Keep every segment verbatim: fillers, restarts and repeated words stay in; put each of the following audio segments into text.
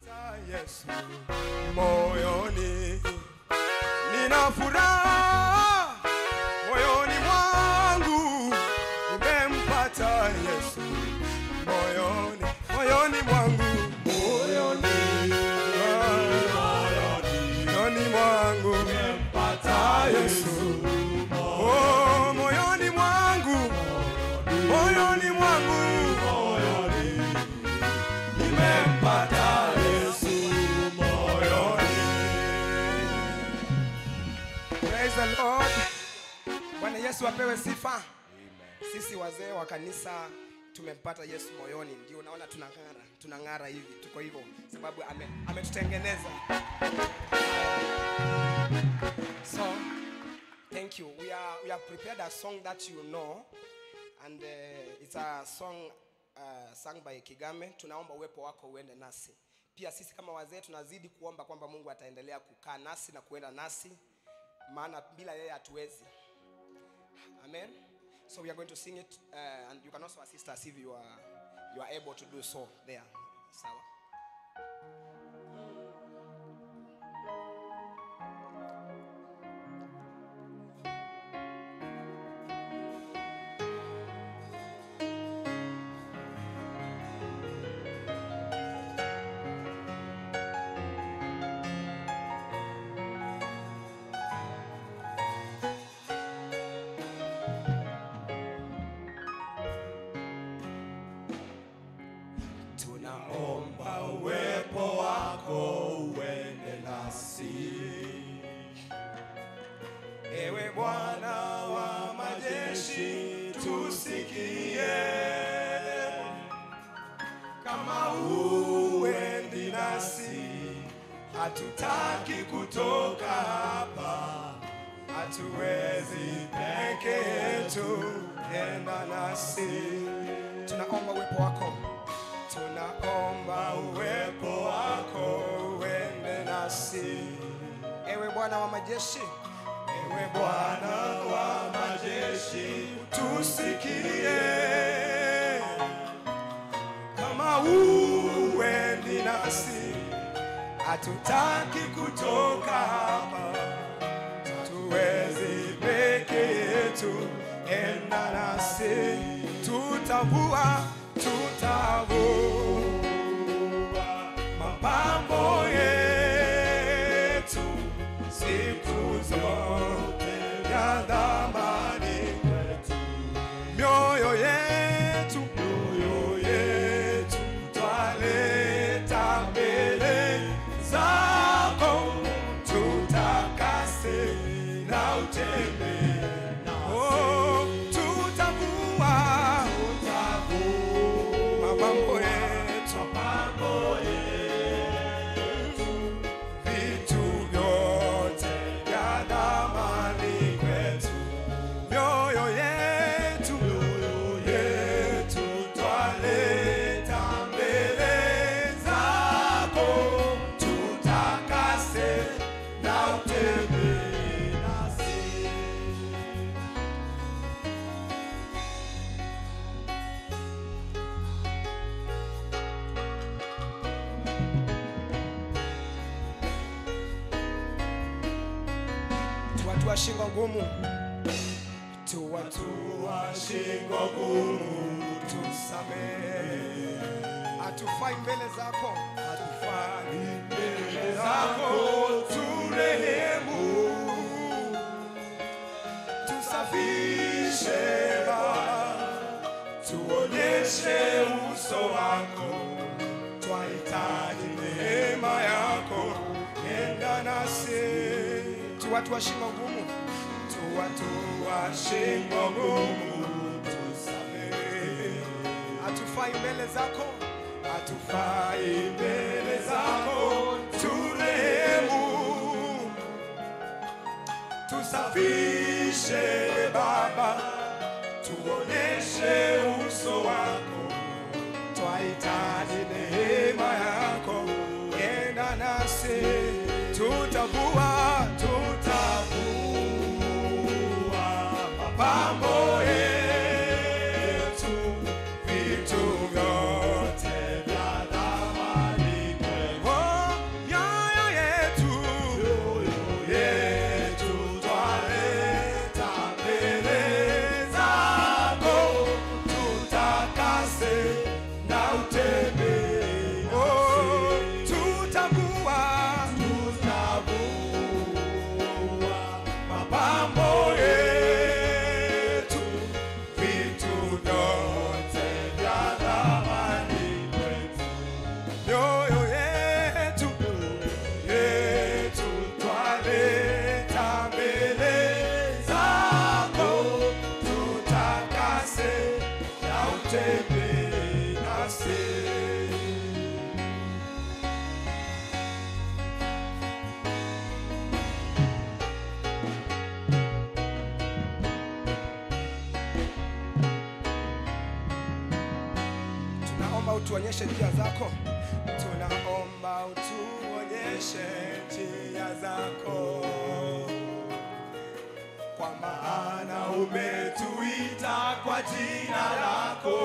Yesu moyoni, nina furaha moyoni mwangu, nimempata Yesu moyoni, moyoni mwangu, moyoni, moyoni mwangu, nimempata Yesu. Oh, moyoni mwangu, moyoni mwangu, moyoni, nimempata Yesu moyoni. Praise the Lord. Bwana Yesu apewe sifa. Amen. Sisi wazee wa kanisa tumempata Yesu moyoni, ndio unaona tunang'ara, tunang'ara hivi, tuko hivyo sababu ame ametutengeneza. So thank you. We are we have prepared a song that you know, and uh, it's a song uh, sung by Kigame. Tunaomba uwepo wako uende nasi. Pia sisi kama wazee tunazidi kuomba kwamba Mungu ataendelea kukaa nasi na kuenda nasi, maana bila yeye hatuwezi. Amen. So we are going to sing it, uh, and you can also assist us if you are you are able to do so there. Sawa. Tunaomba uwepo wako uende nasi, ewe Bwana wa majeshi, tusikie. Kama uendi nasi, hatutaki kutoka hapa, hatuwezi peke yetu, enda nasi. Tunaomba uwepo wako, tunaomba uwepo wako uende nasi, ewe Bwana wa majeshi, ewe Bwana wa majeshi, tusikie. Kama uendi nasi, hatutaki kutoka hapa, hatuwezi peke yetu, enda nasi. Tutavua, tutavua mapambo yetu siku zote ya dhamani kwetu, mioyo yetu, mioyo yetu twaleta mbele zako, tutakase na utembee nasi. Oh, tutavua, mapambo yetu, mapambo yetu, vitu vyote vya dhamani kwetu, mioyo yetu, mioyo yetu twaleta mbele zako, tutakase na utembee nasi. Tuwatua shingo ngumu, tuwatua shingo ngumu, tusamehe. Hatufai mbele zako, hatufai mbele zako, turehemu. Tusafishe Baba, tuonyeshe uso wako, twahitaji neema yako, enda nasi. Tuwatua shingo ngumu, tuwatua shingo ngumu, tusamehe. Hatufai mbele zako, hatufai mbele zako, turehemu. Tusafishe Baba, tuonyeshe uso wako, twahitaji neema yako, enda nasi. Tutavua, tutavua mapambo yetu, vitu vyote vya dhamani kwetu, utuonyeshe njia zako. Tunaomba utuonyeshe njia zako, kwa maana umetuita kwa jina lako.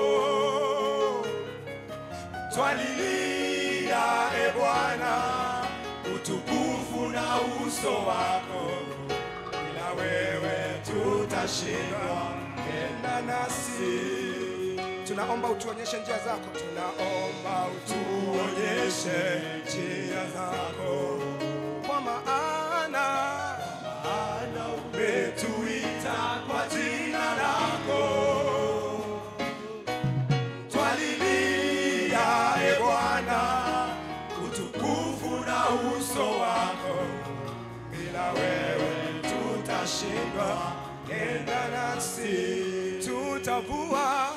Twalilia e Bwana utukufu na uso wako, bila wewe tutashindwa. Enda nasi. Tunaomba utuonyeshe njia zako. Tunaomba utuonyeshe njia zako, kwa maana maana umetuita kwa jina lako. Twalilia e Bwana utukufu na uso wako, bila wewe tutashindwa. Enda nasi. Tutavua